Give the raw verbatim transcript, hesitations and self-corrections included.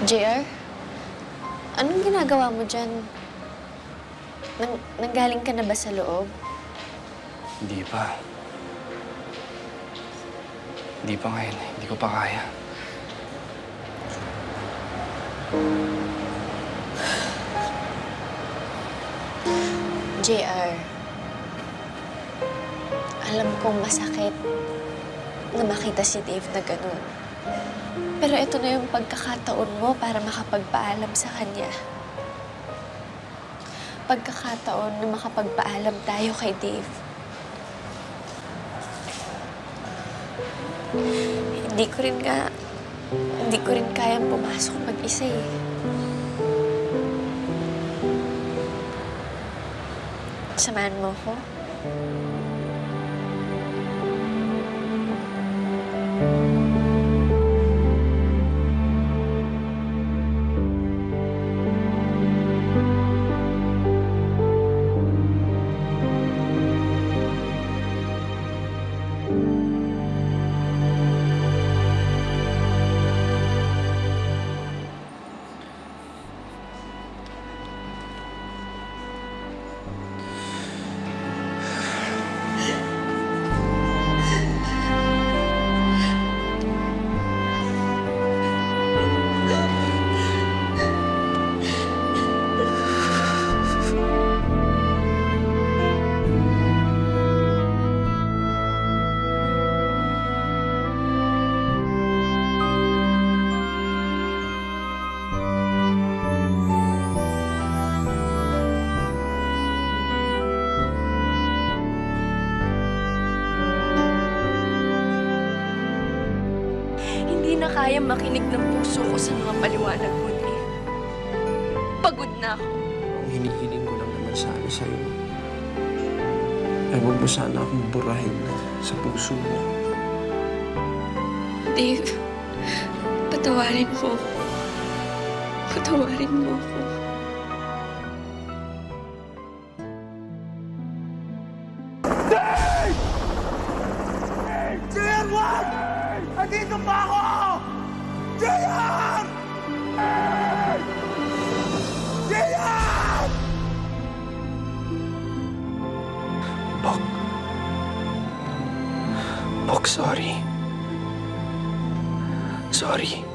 J R, anong ginagawa mo dyan? Nang, nanggaling ka na ba sa loob? Hindi pa. Hindi pa ngayon. Hindi ko pa kaya. J R, alam kong masakit na makita si Dave na ganun. Pero ito na yung pagkakataon mo para makapagpaalam sa kanya. Pagkakataon na makapagpaalam tayo kay Dave. Hindi ko rin nga, hindi ko rin kayang pumasok mag-isa eh. Samahan mo ko? Hindi na kaya makinig ng puso ko sa mga paliwanag mo, Dave. Pagod na ako. Ang hinihiling ko lang naman sana sa'yo ay huwag mo sana akong burahin sa puso mo. Dave, patawarin mo. Patawarin mo ako. Dave! J R, wag! Andito pa ako! J R! J R! Bok. Bok, sorry. Sorry.